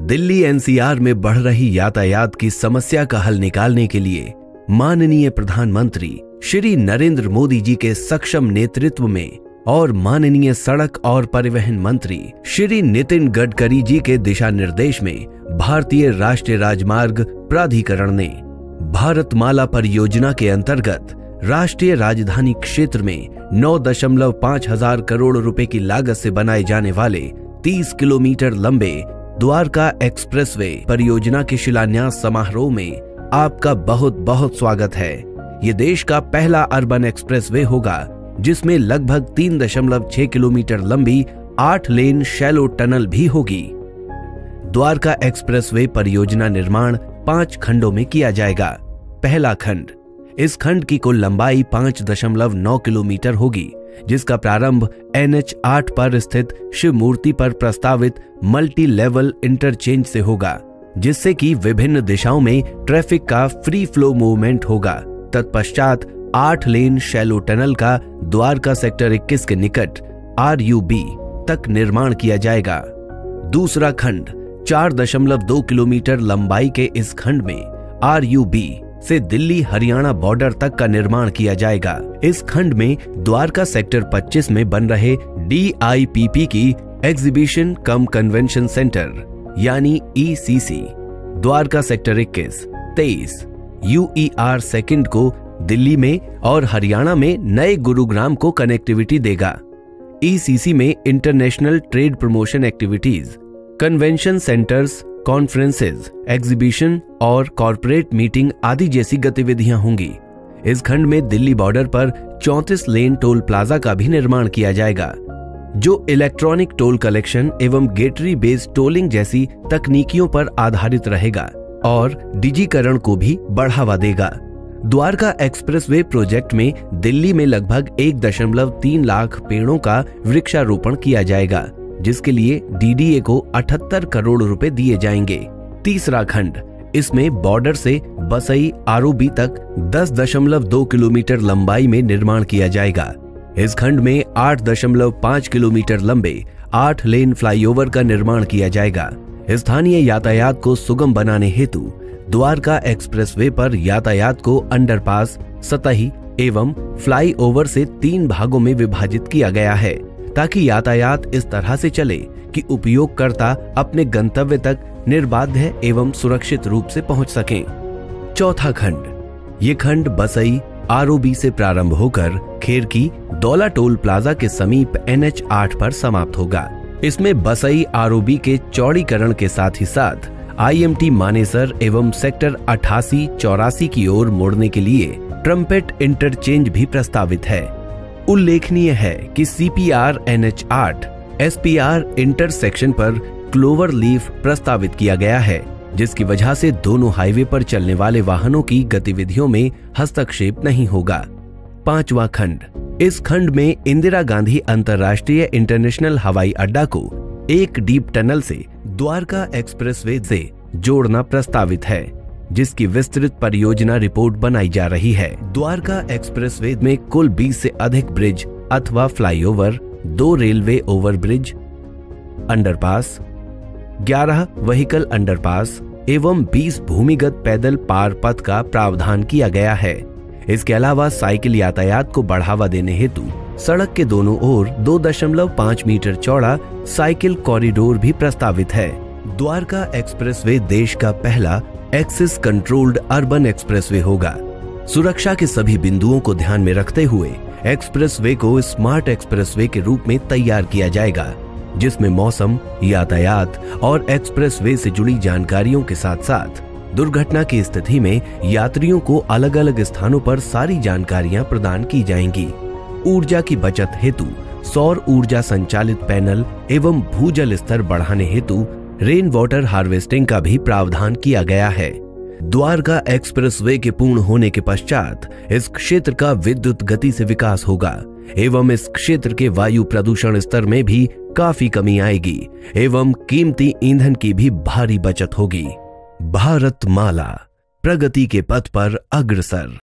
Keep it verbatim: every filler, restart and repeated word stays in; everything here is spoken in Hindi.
दिल्ली एनसीआर में बढ़ रही यातायात की समस्या का हल निकालने के लिए माननीय प्रधानमंत्री श्री नरेंद्र मोदी जी के सक्षम नेतृत्व में और माननीय सड़क और परिवहन मंत्री श्री नितिन गडकरी जी के दिशा निर्देश में भारतीय राष्ट्रीय राजमार्ग प्राधिकरण ने भारतमाला परियोजना के अंतर्गत राष्ट्रीय राजधानी क्षेत्र में नौ दशमलव पाँच हजार करोड़ रुपए की लागत से बनाए जाने वाले तीस किलोमीटर लंबे द्वारका एक्सप्रेसवे परियोजना के शिलान्यास समारोह में आपका बहुत बहुत स्वागत है। ये देश का पहला अर्बन एक्सप्रेसवे होगा जिसमें लगभग तीन दशमलव छह किलोमीटर लंबी आठ लेन शैलो टनल भी होगी। द्वारका एक्सप्रेसवे परियोजना निर्माण पांच खंडों में किया जाएगा। पहला खंड, इस खंड की कुल लंबाई पांच दशमलव नौ किलोमीटर होगी, जिसका प्रारंभ एन एच आठ पर स्थित शिव मूर्ति पर प्रस्तावित मल्टी लेवल इंटरचेंज से होगा, जिससे कि विभिन्न दिशाओं में ट्रैफिक का फ्री फ्लो मूवमेंट होगा। तत्पश्चात आठ लेन शैलो टनल का द्वारका सेक्टर इक्कीस के निकट आर यू बी तक निर्माण किया जाएगा। दूसरा खंड, चार दशमलव दो किलोमीटर लंबाई के इस खंड में आर यू बी से दिल्ली हरियाणा बॉर्डर तक का निर्माण किया जाएगा। इस खंड में द्वारका सेक्टर पच्चीस में बन रहे डी आई पी पी की एग्जीबिशन कम कन्वेंशन सेंटर यानी ई सी सी, द्वारका सेक्टर इक्कीस, तेईस यू ई आर सेकंड को दिल्ली में और हरियाणा में नए गुरुग्राम को कनेक्टिविटी देगा। ई सी सी में international trade promotion activities, conventions centres, conferences, exhibition और कॉरपोरेट मीटिंग आदि जैसी गतिविधियां होंगी। इस खंड में दिल्ली बॉर्डर पर चौंतीस लेन टोल प्लाजा का भी निर्माण किया जाएगा, जो इलेक्ट्रॉनिक टोल कलेक्शन एवं गेटरी बेस्ड टोलिंग जैसी तकनीकियों पर आधारित रहेगा और डिजिकरण को भी बढ़ावा देगा। द्वारका एक्सप्रेसवे प्रोजेक्ट में दिल्ली में लगभग एक दशमलव तीन लाख पेड़ों का वृक्षारोपण किया जाएगा, जिसके लिए डी डी ए को अठहत्तर करोड़ रुपए दिए जाएंगे। तीसरा खंड, इसमें बॉर्डर से बसई आर ओ बी तक दस दशमलव दो किलोमीटर लंबाई में निर्माण किया जाएगा। इस खंड में आठ दशमलव पाँच किलोमीटर लंबे आठ लेन फ्लाईओवर का निर्माण किया जाएगा। स्थानीय यातायात को सुगम बनाने हेतु द्वारका एक्सप्रेसवे पर यातायात को अंडरपास, सतही एवं फ्लाईओवर से तीन भागों में विभाजित किया गया है, ताकि यातायात इस तरह से चले कि उपयोगकर्ता अपने गंतव्य तक निर्बाध एवं सुरक्षित रूप से पहुंच सकें। चौथा खंड, ये खंड बसई आर ओ बी से प्रारंभ होकर खेरकी दौला टोल प्लाजा के समीप एन एच आठ पर समाप्त होगा। इसमें बसई आर ओ बी के चौड़ीकरण के साथ ही साथ आई एम टी मानेसर एवं सेक्टर अठासी चौरासी की ओर मोड़ने के लिए ट्रम्पेट इंटरचेंज भी प्रस्तावित है। उल्लेखनीय है कि C P R N H आठ एस पी आर इंटरसेक्शन पर क्लोवर लीफ प्रस्तावित किया गया है, जिसकी वजह से दोनों हाईवे पर चलने वाले वाहनों की गतिविधियों में हस्तक्षेप नहीं होगा। पांचवा खंड, इस खंड में इंदिरा गांधी अंतर्राष्ट्रीय इंटरनेशनल हवाई अड्डा को एक डीप टनल से द्वारका एक्सप्रेसवे से जोड़ना प्रस्तावित है, जिसकी विस्तृत परियोजना रिपोर्ट बनाई जा रही है। द्वारका एक्सप्रेसवे में कुल बीस से अधिक ब्रिज अथवा फ्लाईओवर, दो रेलवे ओवरब्रिज, अंडरपास, ग्यारह व्हीकल अंडरपास एवं बीस भूमिगत पैदल पार पथ का प्रावधान किया गया है। इसके अलावा साइकिल यातायात को बढ़ावा देने हेतु सड़क के दोनों ओर दो दशमलव पाँच मीटर चौड़ा साइकिल कॉरिडोर भी प्रस्तावित है। द्वारका एक्सप्रेसवे देश का पहला एक्सेस कंट्रोल्ड अर्बन एक्सप्रेसवे होगा। सुरक्षा के सभी बिंदुओं को ध्यान में रखते हुए एक्सप्रेसवे को स्मार्ट एक्सप्रेसवे के रूप में तैयार किया जाएगा, जिसमें मौसम, यातायात और एक्सप्रेसवे से जुड़ी जानकारियों के साथ साथ दुर्घटना की स्थिति में यात्रियों को अलग अलग स्थानों पर सारी जानकारियां प्रदान की जाएंगी। ऊर्जा की बचत हेतु सौर ऊर्जा संचालित पैनल एवं भूजल स्तर बढ़ाने हेतु रेन वाटर हार्वेस्टिंग का भी प्रावधान किया गया है। द्वारका एक्सप्रेसवे के पूर्ण होने के पश्चात इस क्षेत्र का विद्युत गति से विकास होगा एवं इस क्षेत्र के वायु प्रदूषण स्तर में भी काफी कमी आएगी एवं कीमती ईंधन की भी भारी बचत होगी। भारत माला प्रगति के पथ पर अग्रसर।